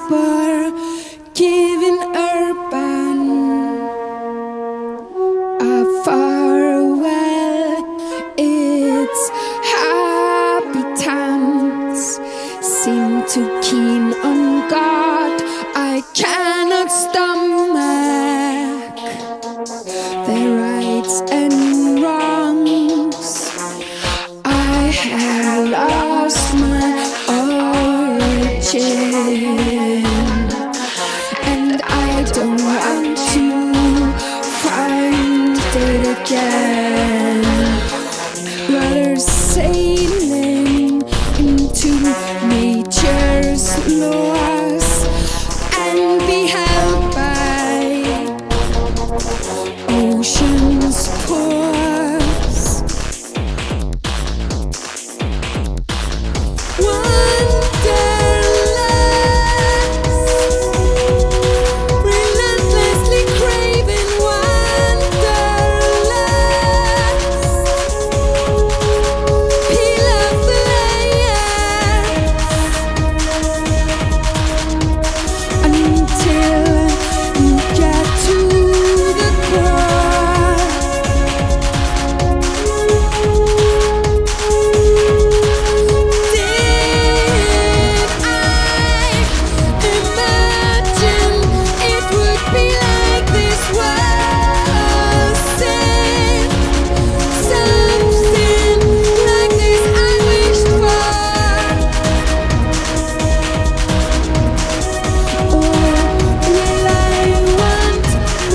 unforgiving urban. A farewell, its habitants seem too keen on God. I cannot stomach their rights and wrongs. I have lost my origin, and I don't want to find it again. Rather sailing into nature's laws and be held by ocean's pores. Wanderlust, relentlessly craving wanderlust. Peel off the layers until you get to the core. Did I imagine it would be like this? Was it something like this I wished for? Or will I want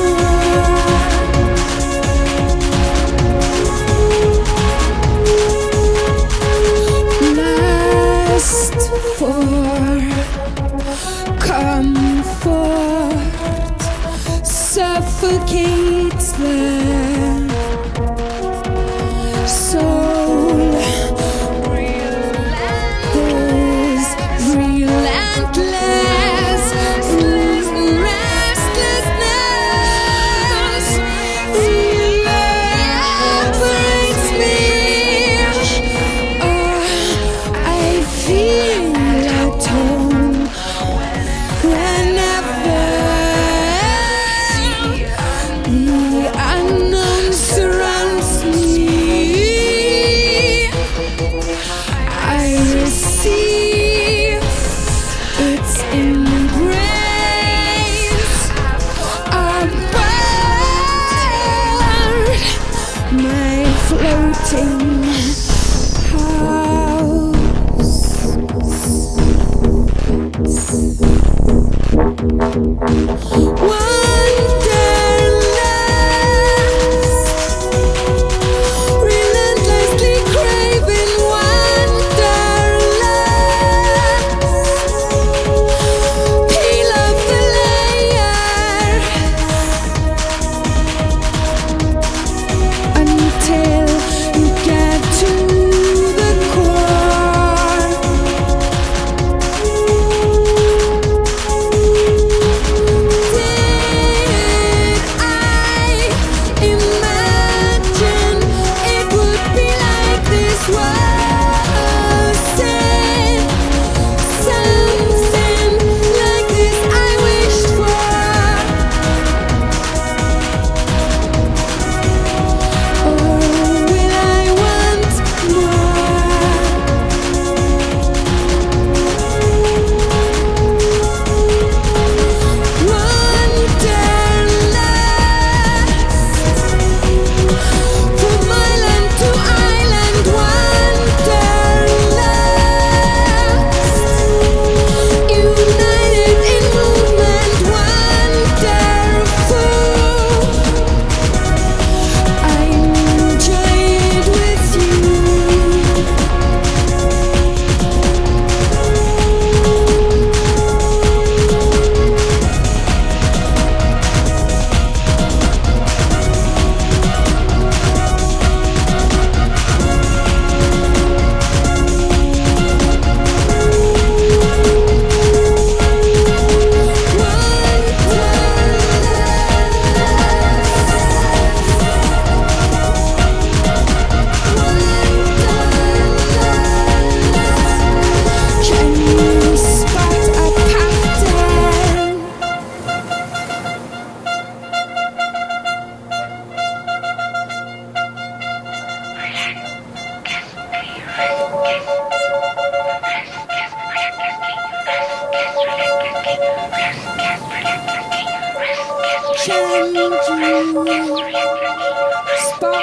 more? Lust for comfort suffocates the soul. This relentless restlessness evaporates me. I feel at home whenever the unknown surrounds me.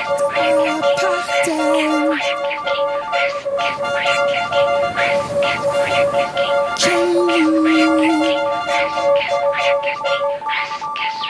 Can you